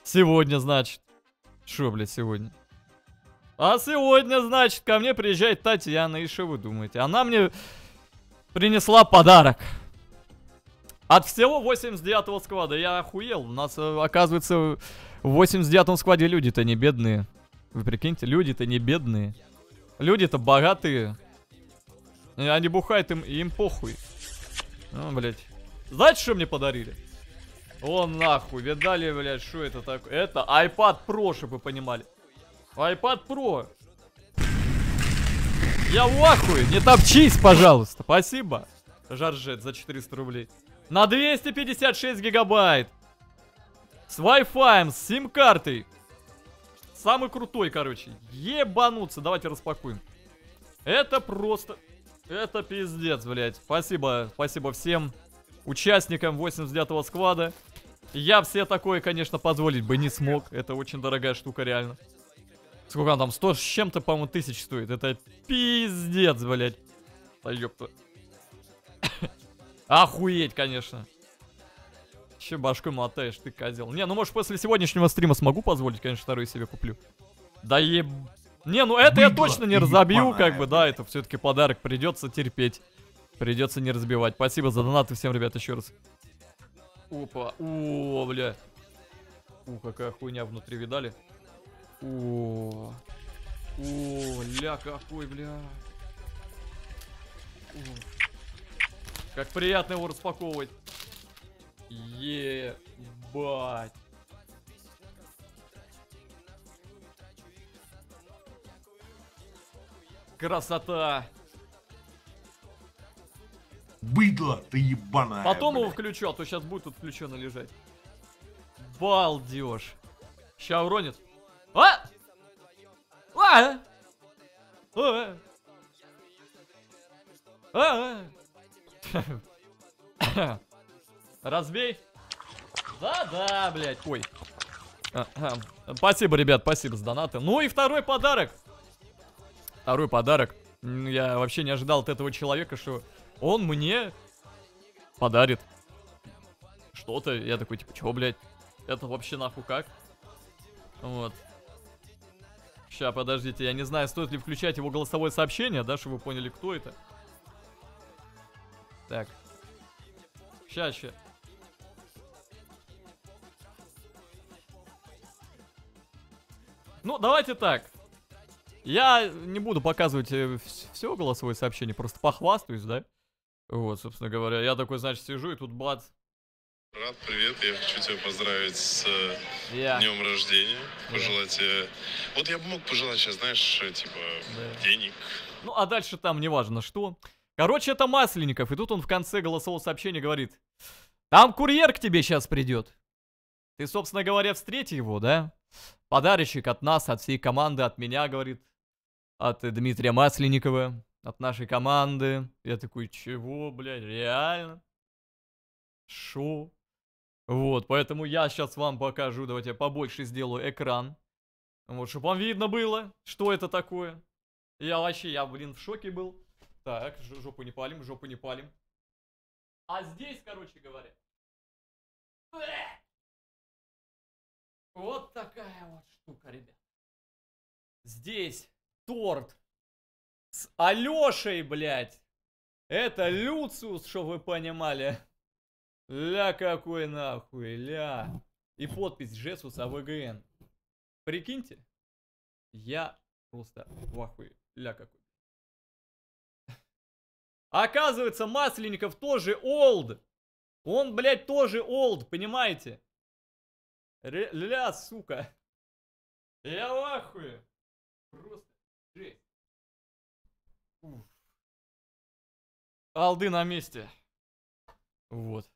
Сегодня, значит. Шо, блядь, сегодня? А сегодня, значит, ко мне приезжает Татьяна, и что вы думаете? Она мне принесла подарок. От всего 89-го склада. Я охуел. У нас, оказывается, в 89-м складе люди-то не бедные. Вы прикиньте, люди-то не бедные. Люди-то богатые. И они бухают, им похуй. Ну, блядь. Знаете, что мне подарили? О, нахуй. Видали, блядь, что это такое? Это iPad Pro, чтобы вы понимали. iPad Pro. Я в ахуе. Не топчись, пожалуйста. Спасибо. Жаржет за 400 рублей. На 256 гигабайт. С Wi-Fi, с сим-картой. Самый крутой, короче. Ебануться. Давайте распакуем. Это просто... Это пиздец, блядь. Спасибо. Спасибо всем участникам 89-го склада. Я все такое, конечно, позволить бы не смог. Это очень дорогая штука, реально. Сколько она там? 100 с чем-то, по-моему, тысяч стоит. Это пиздец, блядь. Да ёпта. Охуеть, конечно. Че башкой мотаешь, ты козел. Не, ну может после сегодняшнего стрима смогу позволить, конечно, второй себе куплю. Да еб... Не, ну это я точно не разобью, как бы, да, это все-таки подарок, придется терпеть. Придется не разбивать. Спасибо за донаты всем, ребят, еще раз. Опа, о, бля. Какая хуйня внутри, видали? О, ля какой, бля. Как приятно его распаковывать. Ебать. Красота. Быдло ты ебаная. Потом его включу, а то сейчас будет тут включено лежать. Балдеж. Ща уронит. А! А! А! А! Разбей. Да-да, блядь. Ой. Спасибо, ребят, спасибо за донаты. Ну и второй подарок. Второй подарок. Я вообще не ожидал от этого человека, что он мне подарит что-то. Я такой, типа, чего, блядь? Это вообще нахуй как? Вот. Ща, подождите, я не знаю, стоит ли включать его голосовое сообщение, да, чтобы вы поняли, кто это. Так. Ща. Ну, давайте так. Я не буду показывать все голосовое сообщение, просто похвастаюсь, да? Вот, собственно говоря. Я такой, значит, сижу, и тут бац. Брат, привет, я хочу тебя поздравить с днем рождения. Пожелать тебе... Вот я бы мог пожелать сейчас, знаешь, типа, денег. Ну, а дальше там неважно что. Короче, это Масленников, и тут он в конце голосового сообщения говорит: там курьер к тебе сейчас придет. Ты, собственно говоря, встрети его, да? Подарочек от нас, от всей команды, от меня, говорит. От Дмитрия Масленникова, от нашей команды. Я такой, чего, блядь, реально? Шо? Вот, поэтому я сейчас вам покажу, давайте я побольше сделаю экран. Вот, чтобы вам видно было, что это такое. Я, блин, в шоке был. Так, жопу не палим, жопу не палим. А здесь, короче говоря, вот такая вот штука, ребят. Здесь торт с Алешей, блядь. Это Люциус, чтобы вы понимали. Ля какой нахуй, ля. И подпись Жесус АВГН. Прикиньте. Я просто в ахуе. Ля какой. Оказывается, Масленников тоже олд. Он, блядь, тоже олд, понимаете? Ля, сука. Я в ахуе. Просто жесть. Алды на месте. Вот.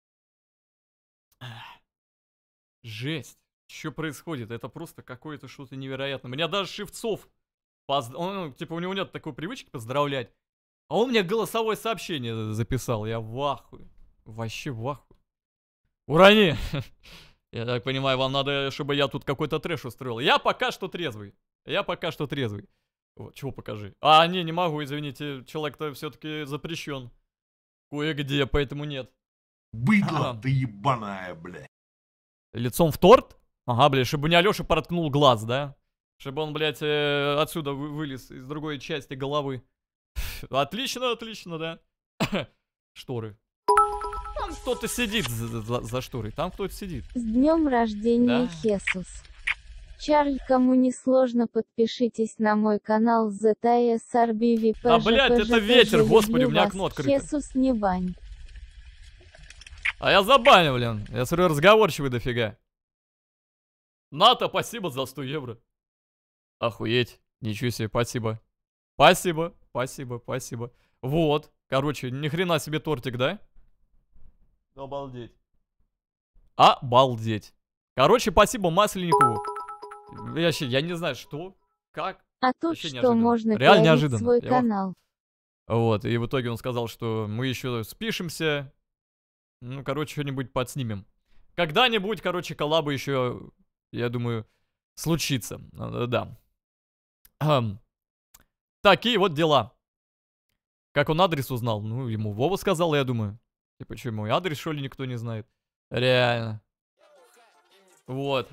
Жесть. Что происходит? Это просто какое-то что-то невероятное. Меня даже Шевцов... Он, типа, у него нет такой привычки поздравлять. А он мне голосовое сообщение записал. Я в ахуе. Вообще в ахуе. Урони! Я так понимаю, вам надо, чтобы я тут какой-то трэш устроил. Я пока что трезвый. Вот, чего покажи? А, не могу, извините. Человек-то все-таки запрещен. Кое-где, поэтому нет. Быдло ты ебаная, блядь. Лицом в торт? Ага, блядь, чтобы не Алёша проткнул глаз, да? Чтобы он, блядь, отсюда вылез из другой части головы. Отлично, отлично, да? Шторы. Там кто-то сидит за шторой. Там кто-то сидит. С днем рождения, Да. Хесус. Чарль, кому не сложно, подпишитесь на мой канал ZSRBVP. Да, блядь, это ветер, господи, у меня окно открыто. Хесус, не бань. А я забанил, блин. Я смотрю, разговорчивый дофига. Ната, спасибо за 100 евро. Охуеть. Ничего себе, спасибо. Спасибо, спасибо, спасибо. Вот. Короче, ни хрена себе тортик, да? Обалдеть. Обалдеть. Короче, спасибо Масленникову. Я не знаю, что, как. А тут Вообще что неожиданно. можно Реально пиарить неожиданно. свой Я канал. Вот, и в итоге он сказал, что мы еще спишемся. Ну, короче, что-нибудь подснимем. Когда-нибудь, короче, коллаба еще, я думаю, случится. Да. Такие вот дела. Как он адрес узнал? Ну, ему Вова сказал, я думаю. Типа, что, мой адрес, что ли, никто не знает? Реально. Вот.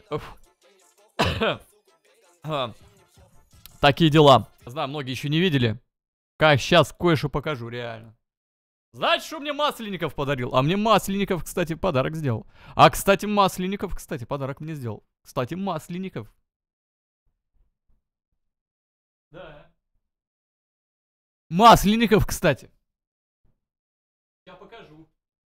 Такие дела. Знаю, многие еще не видели. Как сейчас кое-что покажу, реально. Знаете, что мне Масленников подарил? А мне Масленников, кстати, подарок сделал. А, кстати, Масленников, кстати, подарок мне сделал. Кстати, Масленников. Да. Масленников, кстати. Я покажу.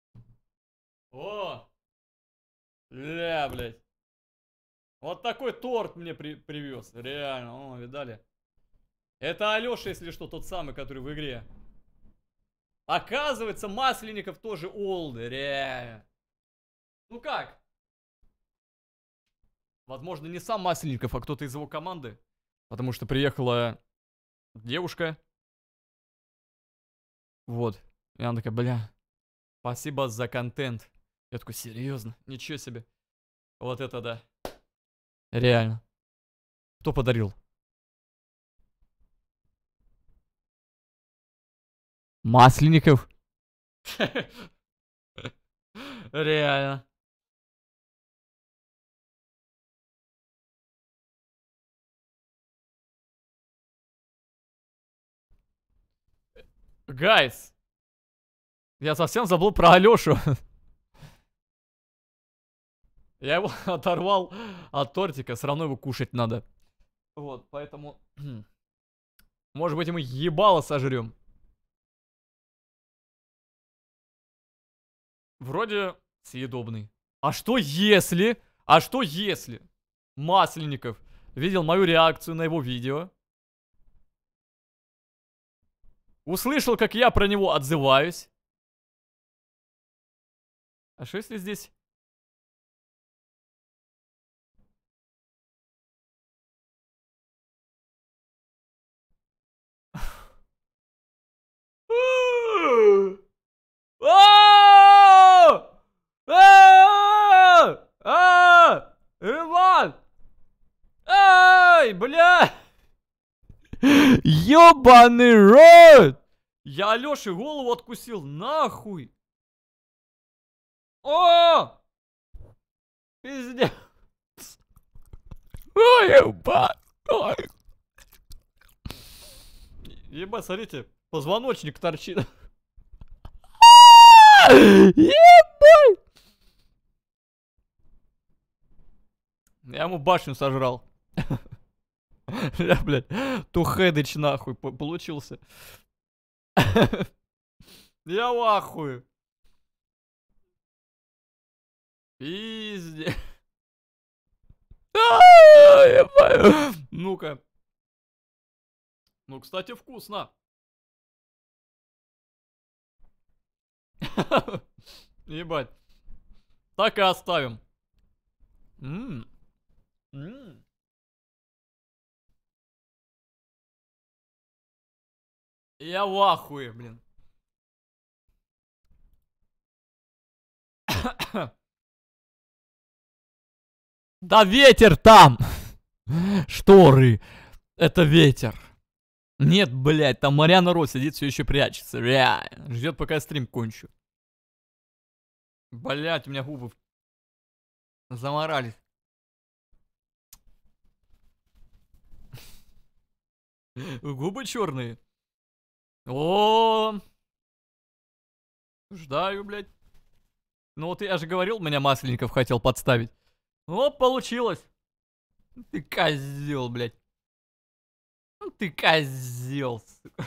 О! Ля, блядь. Вот такой торт мне привез. Реально, о, видали? Это Алёша, если что, тот самый, который в игре. Оказывается, Масленников тоже олды, реально. Ну как? Возможно, не сам Масленников, а кто-то из его команды. Потому что приехала девушка. Вот. И она такая, бля, спасибо за контент. Я такой, серьезно? Ничего себе. Вот это да. Реально. Кто подарил? Масленников. Реально. Гайс. Я совсем забыл про Алёшу. Я его оторвал от тортика, все равно его кушать надо. Вот, поэтому... Может быть, мы ебало сожрем. Вроде съедобный. А что если... А что если Масленников видел мою реакцию на его видео? Услышал, как я про него отзываюсь. А что если здесь... Иван! Эй, бля! Ёбаный рот! Я Алёше голову откусил, нахуй! О! Пиздец! Ой, ебать! Ой. Ебать, смотрите, позвоночник торчит. Ебать! Я ему башню сожрал. Я, блядь, тухедыч нахуй получился. Я в ахуе. Пиздец. Ну-ка. Ну, кстати, вкусно. Ебать. Так и оставим. Я в ахуе, блин. Да ветер там! Шторы! Это ветер. Нет, блядь, там Марьяна Ро сидит, все еще прячется. Реально. Ждет, пока я стрим кончу. Блядь, у меня губы заморались. Губы черные. О, ждаю, блядь. Ну вот я же говорил, меня Масленников хотел подставить. Вот получилось. Ты козел, блядь. Ты козел.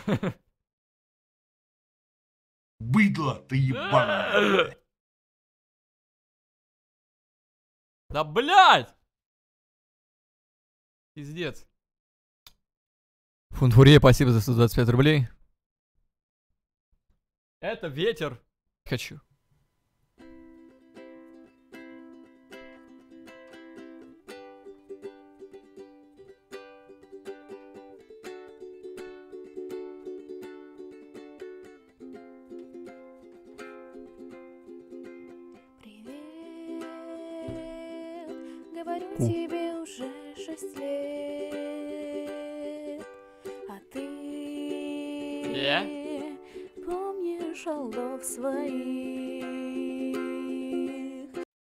Быдло ты ебаное. Да, блядь! Пиздец. Фунфурье, спасибо за 125 рублей. Это ветер. Хочу. Говорю тебе уже 6 лет, а ты помнишь шалов своих.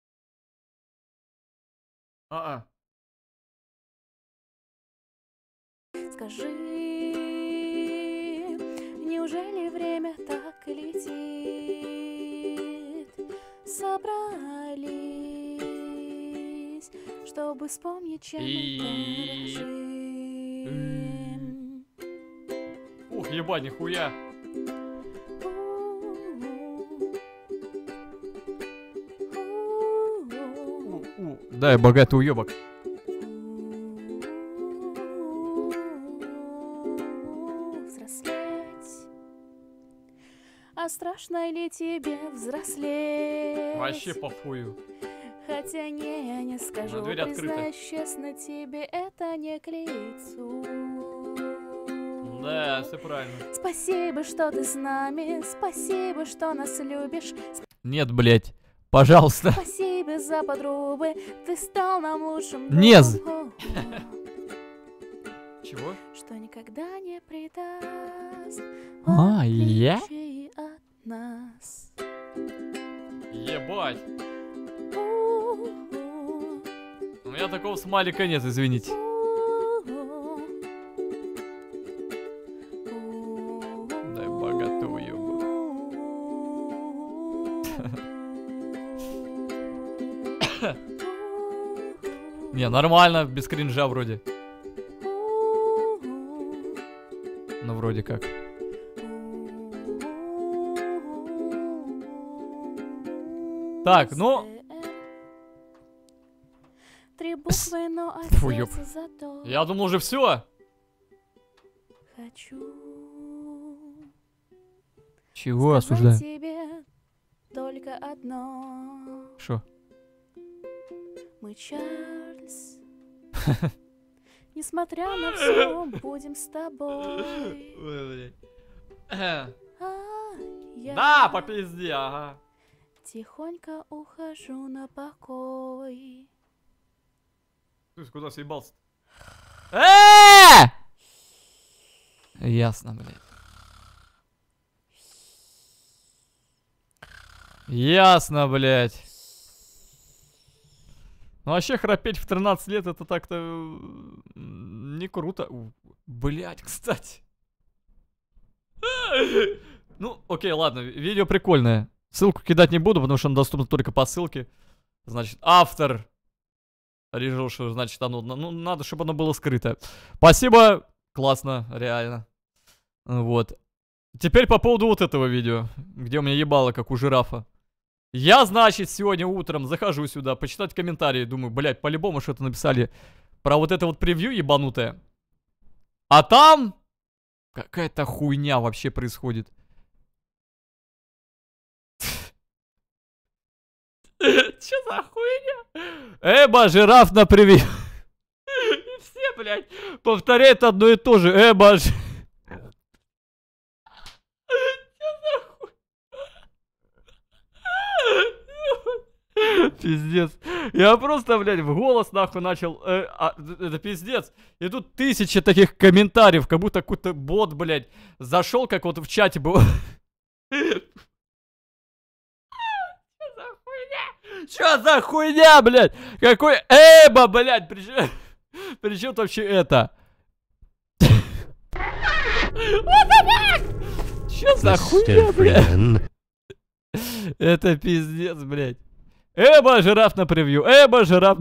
Скажи, неужели время так летит? Собрались, чтобы вспомнить, чем мы дорожим. Ух, ебать, нихуя. Дай, богатый уебок. Взрослеть. А страшно ли тебе взрослеть? Вообще похую. Хотя не скажу, признаюсь честно, тебе это не к лицу. Да, все правильно. Спасибо, что ты с нами, спасибо, что нас любишь. Нет, блять, пожалуйста. Спасибо за подругы, ты стал нам лучшим другом. Нез. Чего? Что никогда не предаст. Я? От нас. Ебать. У меня такого смайлика нет, извините. Дай богатый уебок. Не, нормально, без кринжа вроде. Ну, вроде как. Так, ну... Три буквы, но Фу, ёб. Я думал уже все. Хочу. Чего осуждаю? Тебе только одно. Шо? Мы, Чарльз, несмотря на все, будем с тобой. Да, по пизде, ага. Тихонько ухожу на покой. Ты куда съебался? Ясно, блядь. Ясно, блядь. Ну вообще храпеть в 13 лет это так-то не круто. Блядь, кстати. Ну, окей, ладно, видео прикольное. Ссылку кидать не буду, потому что оно доступно только по ссылке. Значит, автор решил, что, значит, оно, ну, надо, чтобы оно было скрыто. Спасибо, классно, реально. Вот. Теперь по поводу вот этого видео, где у меня ебало, как у жирафа. Я, значит, сегодня утром захожу сюда, почитать комментарии, думаю, блядь, по-любому что-то написали про вот это вот превью ебанутое. А там какая-то хуйня вообще происходит. Че за хуйня? Эба, жираф на превью. И все, блядь, повторяют одно и то же. Эба, пиздец. Я просто, блядь, в голос нахуй начал. Это пиздец. И тут 1000 таких комментариев, как будто какой-то бот, блядь, зашел, как вот в чате был. Чё за хуйня, блядь? Какой Эба, блядь? Причем вообще это? Чё за хуйня, блядь? Это пиздец, блядь. Жираф на превью. Жираф.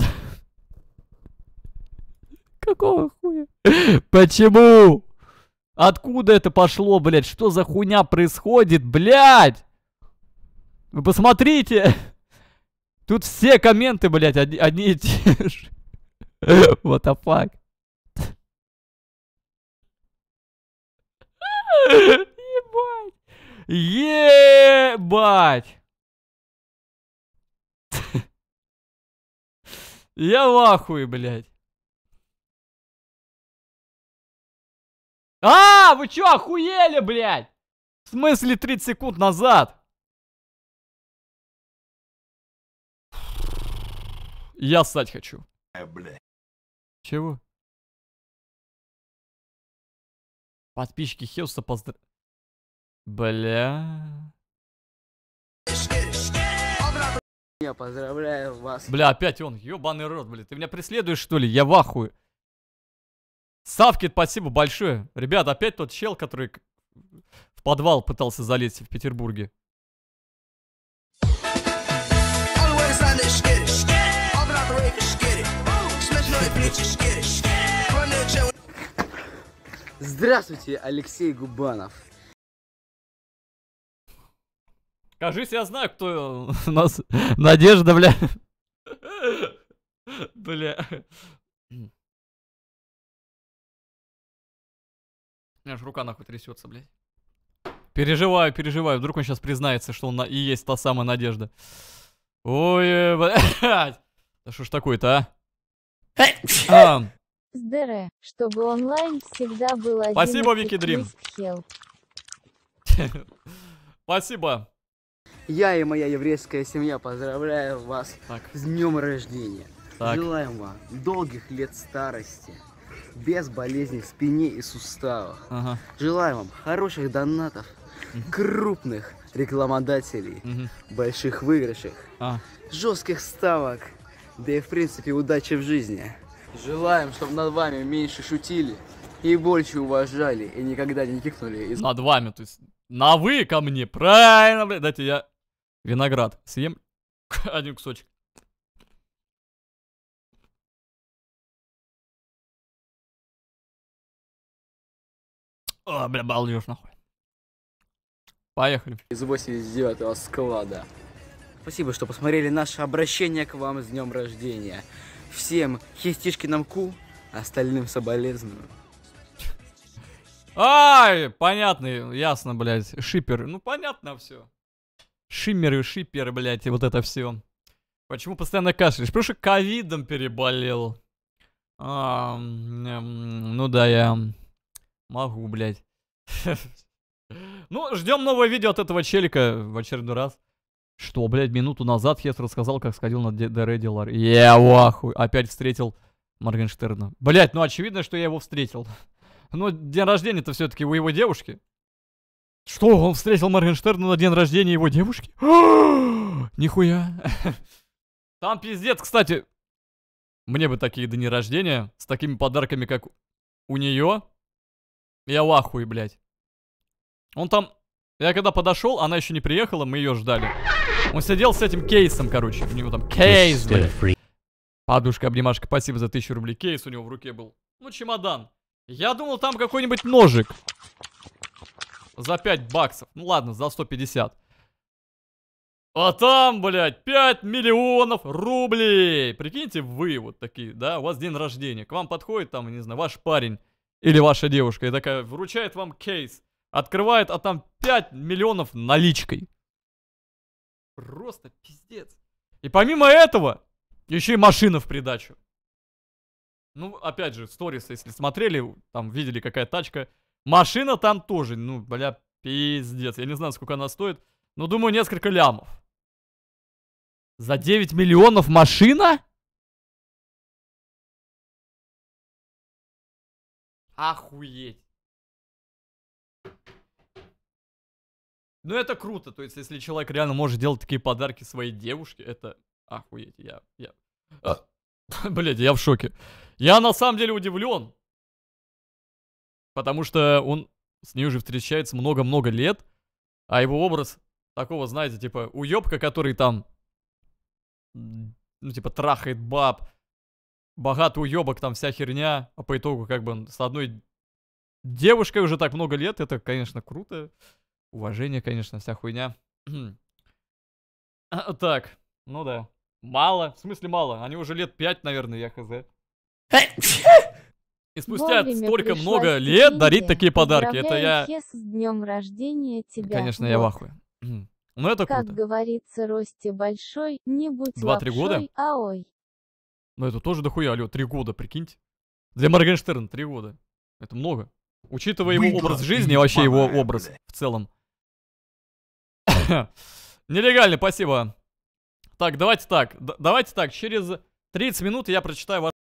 Какого хуя? Почему? Откуда это пошло, блядь? Что за хуйня происходит, блядь? Вы посмотрите. Тут все комменты, блядь, одни и те же. What the fuck? Ебать. Ебать. Я в ахуе, блядь. Вы чё, охуели, блядь? В смысле 30 секунд назад? Я ссать хочу. Бля. Чего? Подписчики Хелса поздравляю. Бля. Я поздравляю вас. Бля, опять он. Ёбаный рот, бля. Ты меня преследуешь, что ли? Я в ахуе. Савкит, спасибо большое. Ребят, опять тот чел, который в подвал пытался залезть в Петербурге. Здравствуйте, Алексей Губанов. Кажись, я знаю, кто у нас. Надежда, бля. Бля. У меня аж рука нахуй трясется, блядь. Переживаю. Вдруг он сейчас признается, что он и есть та самая Надежда. Ой, блядь. Да что ж такое-то, а? Здоровья, чтобы онлайн всегда был один. Спасибо, Вики Дрим. Спасибо. Я и моя еврейская семья поздравляю вас с днем рождения. Желаем вам долгих лет старости, без болезней в спине и суставах. Желаем вам хороших донатов, крупных рекламодателей, больших выигрышей, жестких ставок, да и в принципе удачи в жизни. Желаем, чтобы над вами меньше шутили и больше уважали, и никогда не кикнули. Над вами, то есть на вы ко мне, правильно, блядь. Дайте я виноград съем один кусочек. О, бля, балдеж нахуй. Поехали. Из 89-го склада. Спасибо, что посмотрели наше обращение к вам с днем рождения. Всем Хистишкиным ку, остальным соболезную. Ай, понятно, ясно, блядь. Шипер, ну понятно все. Шиммеры, шиперы, блядь, и вот это все. Почему постоянно кашляешь? Потому что ковидом переболел. Ну да, я могу, блядь. Ну, ждем новое видео от этого челика в очередной раз. Что, блядь, минуту назад Хес рассказал, как сходил на Дередилар. Я вахуй. Опять встретил Моргенштерна. Блядь, ну очевидно, что я его встретил. Но день рождения-то все-таки у его девушки. Что, он встретил Моргенштерна на день рождения его девушки? Нихуя. Там пиздец, кстати. Мне бы такие дни рождения с такими подарками, как у нее. Я в ахуе, блядь. Он там... Я когда подошел, она еще не приехала, мы ее ждали. Он сидел с этим кейсом, короче. У него там кейс, блядь. Подушка, обнимашка, спасибо за 1000 рублей. Кейс у него в руке был. Ну, чемодан. Я думал, там какой-нибудь ножик. За 5 баксов. Ну ладно, за 150. А там, блядь, 5 миллионов рублей. Прикиньте, вы вот такие, да? У вас день рождения. К вам подходит там, не знаю, ваш парень или ваша девушка. И такая вручает вам кейс. Открывает, а там 5 миллионов наличкой. Просто пиздец. И помимо этого, еще и машина в придачу. Ну, опять же, сторис, если смотрели, там видели, какая тачка. Машина там тоже, ну, бля, пиздец. Я не знаю, сколько она стоит, но думаю, несколько лямов. За 9 миллионов машина? Охуеть. Ну это круто, то есть если человек реально может делать такие подарки своей девушке, это охуеть, блядь, я в шоке. Я на самом деле удивлен, потому что он с ней уже встречается много-много лет, а его образ такого, знаете, типа, уёбка, который там, ну, типа, трахает баб, богатый уёбок, там вся херня, а по итогу, как бы, с одной девушкой уже так много лет, это, конечно, круто. Уважение, конечно, вся хуйня. Так, ну да. Мало, в смысле мало, они уже лет 5, наверное, я хз. И спустя столько много лет дарить такие подарки, это я... С днем рождения тебя. Конечно, я в ахуе. Ну это как круто. Говорится, росте большой, не будь 2-3 года? А ой. Ну это тоже дохуя, алё, 3 года, прикиньте. Для Моргенштерна 3 года. Это много. Учитывая его образ жизни, вообще его образ в целом. Нелегально, спасибо. Так, давайте так, через 30 минут я прочитаю ваш...